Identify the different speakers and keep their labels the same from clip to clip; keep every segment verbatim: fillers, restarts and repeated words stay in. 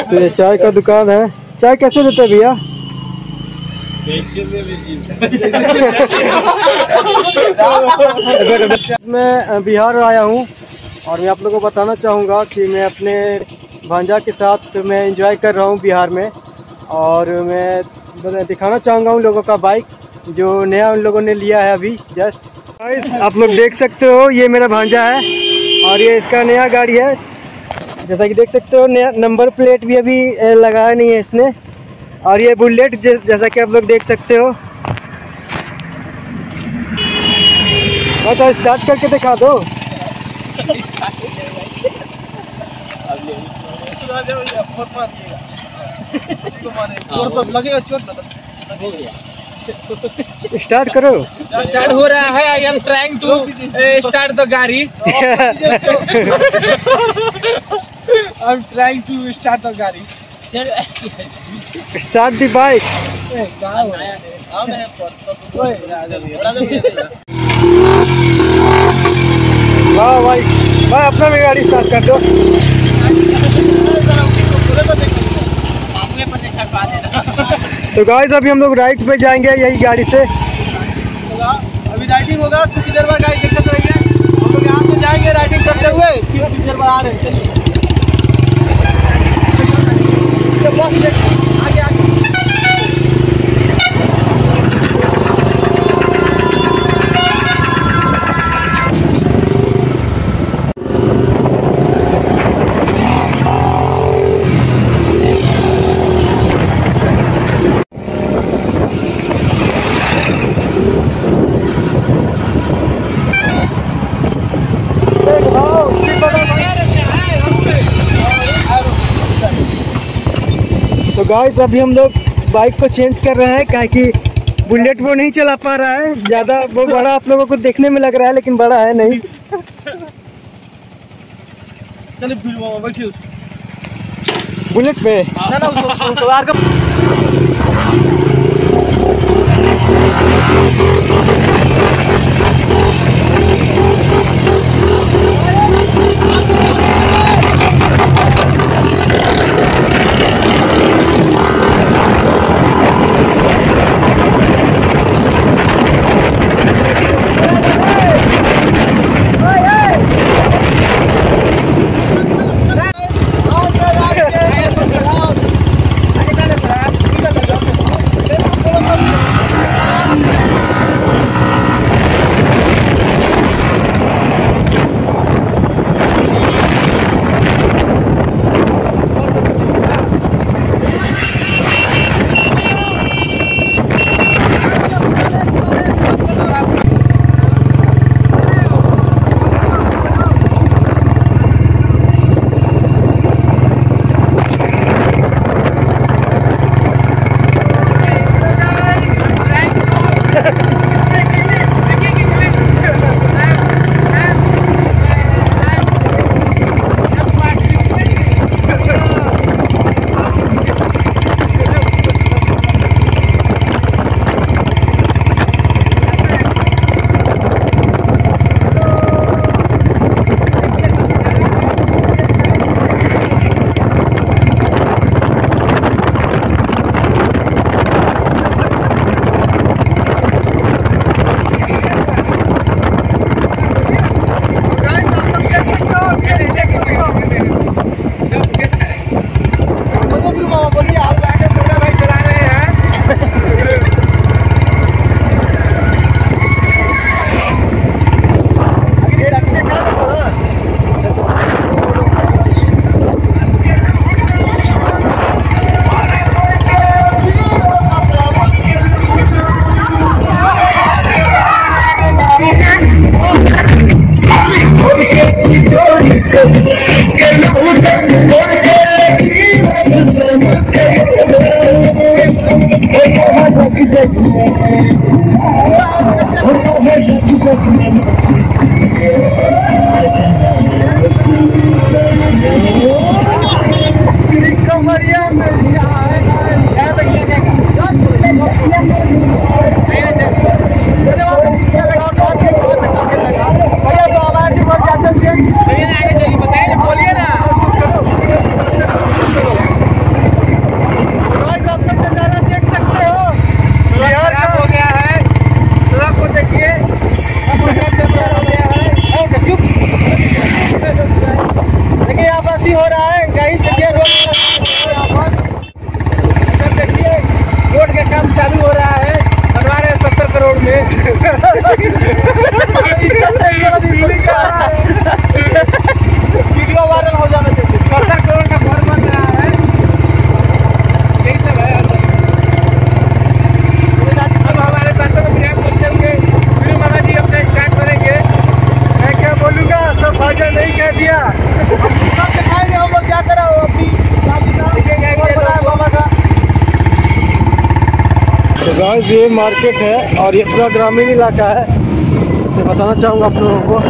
Speaker 1: तो ये चाय का दुकान है। चाय कैसे देते हैं भैया? मैं बिहार आया हूँ और मैं आप लोगों को बताना चाहूँगा कि मैं अपने भांजा के साथ मैं एंजॉय कर रहा हूँ बिहार में। और मैं दिखाना चाहूँगा उन लोगों का बाइक जो नया उन लोगों ने लिया है अभी जस्ट। गाइस आप लोग देख सकते हो, ये मेरा भांजा है और ये इसका नया गाड़ी है। जैसा कि देख सकते हो, नया नंबर प्लेट भी अभी लगाया नहीं है इसने। और ये बुलेट जैसा कि आप लोग देख सकते हो। तो स्टार्ट करके दिखा दो। स्टार्ट करो।
Speaker 2: स्टार्ट हो रहा है। I am trying to start the गाड़ी। I am trying to start the गाड़ी।
Speaker 1: Start the bike. वाह भाई भाई, अपना भी गाड़ी स्टार्ट कर दो। तो गाइस अभी हम लोग राइट पे जाएंगे यही गाड़ी से।
Speaker 2: अभी राइडिंग होगा, कुछ देर बाद गाड़ी दिक्कत रहेगी। हम लोग यहाँ से जाएंगे राइडिंग करते हुए, फिर कुछ देर बाद आ रहे हैं। आगे आगे
Speaker 1: तो गाइस अभी हम लोग बाइक को चेंज कर रहे हैं, क्या कि बुलेट वो नहीं चला पा रहा है ज़्यादा। वो बड़ा आप लोगों को देखने में लग रहा है लेकिन बड़ा है नहीं।
Speaker 2: चलिए बैठिए
Speaker 1: बुलेट पे
Speaker 2: ना ना उसको सवार का। वीडियो वायरल हो जाना चाहिए। सत्तर करोड़ का घर बन रहा है, यही सब है। अब हमारे बच्चों को ग्रैब करते हुए वीडियो मामा जी अपने स्टार्ट करेंगे।
Speaker 1: मैं क्या बोलूँगा, सब भाजा नहीं कह दिया।
Speaker 2: सब दिखाएंगे हम लोग क्या करा हो अपनी मामा का।
Speaker 1: तो गाइस ये मार्केट है और ये पूरा ग्रामीण इलाका है, तो बताना चाहूँगा आप लोगों को।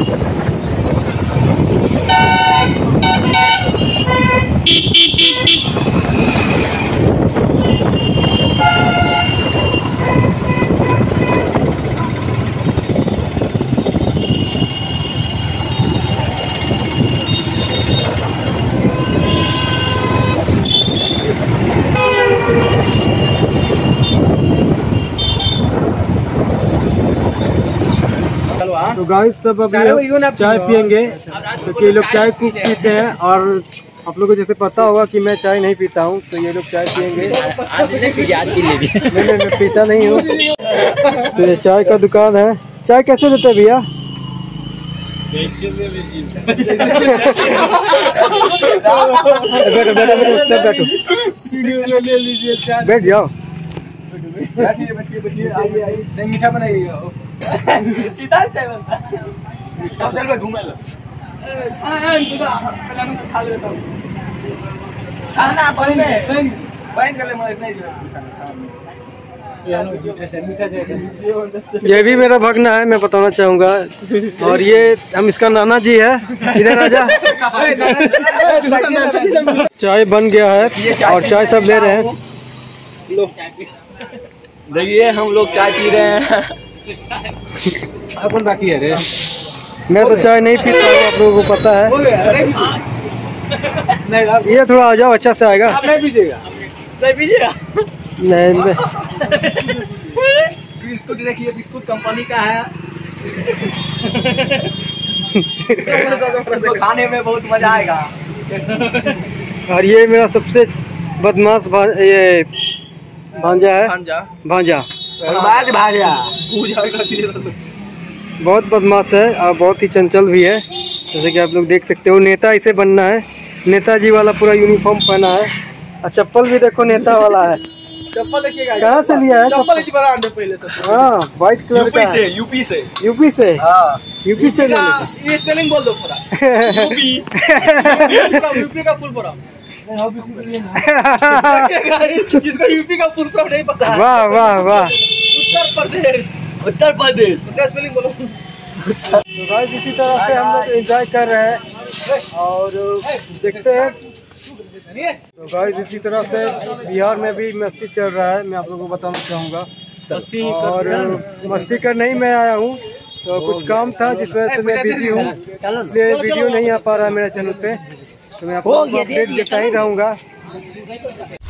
Speaker 1: तो गाइस सब अभी चाय पियेंगे, क्योंकि ये लोग चाय खूब पीते हैं और आप लोगों को जैसे पता होगा कि मैं चाय नहीं पीता हूँ, तो ये लोग चाय पियेंगे। नहीं नहीं मैं पीता नहीं हूँ। तो ये चाय का दुकान है। चाय कैसे देते हैं भैया? बैठो बैठो बैठो सब बैठो, बैठ जाओ।
Speaker 2: मीठा बनाइएगा। किधर चाय बनता है? चल मैं घूमे लो। पहले मैं खा लेता हूँ खाना पानी में बंद कर ले। मैं इतना ही
Speaker 1: ये भी मेरा भगना है, मैं बताना चाहूँगा। और ये हम इसका नाना जी है। इधर आजा। चाय बन गया है और चाय सब ले रहे हैं।
Speaker 2: देखिए हम लोग चाय पी रहे हैं। कौन बाकी है रे?
Speaker 1: मैं तो चाय नहीं पीता हूँ, आप लोगों को पता है। ये थोड़ा आ जाओ, अच्छा से आएगा।
Speaker 2: आप नहीं पीजिएगा? नहीं पीजिएगा?
Speaker 1: नहीं मैं
Speaker 2: बिस्कुट देखिए, बिस्कुट कंपनी का है। इसको खाने में बहुत मजा आएगा।
Speaker 1: और ये मेरा सबसे बदमाश भा, ये भांजा है।
Speaker 2: भांजा
Speaker 1: भांजा
Speaker 2: भांजा भांजा
Speaker 1: बहुत बदमाश है और बहुत ही चंचल भी है। जैसे कि आप लोग देख सकते हो, नेता इसे बनना है। नेताजी वाला पूरा यूनिफॉर्म पहना है और चप्पल भी देखो नेता वाला है।
Speaker 2: चप्पल देखिएगा,
Speaker 1: कहाँ से लिया है
Speaker 2: चप्पल इस ब्रांड है पहले से।
Speaker 1: हाँ व्हाइट कलर का है।
Speaker 2: यूपी से
Speaker 1: यूपी से
Speaker 2: हाँ
Speaker 1: यूपी से ले
Speaker 2: ये स्पेलिंग बोल दो पूरा। यूपी यूपी का फुल फॉर्म। जिसको यूपी का फुल फॉर्म नहीं पता।
Speaker 1: वाह वाह वाह।
Speaker 2: उत्तर प्रदेश। उत्तर प्रदेश उसका स्पेलिंग बोलो।
Speaker 1: तो गाइस इसी तरह से हम लोग एंजॉय कर रहे हैं और देखते हैं। तो गाइस इसी तरह से बिहार में भी मस्ती चल रहा है, मैं आप लोगों को बताना चाहूँगा। और मस्ती कर नहीं मैं आया हूँ, तो कुछ काम था जिस वजह से मैं बिजी हूँ, इसलिए वीडियो नहीं आ पा रहा है मेरे चैनल पे। तो मैं आपको अपडेट देता ही रहूँगा।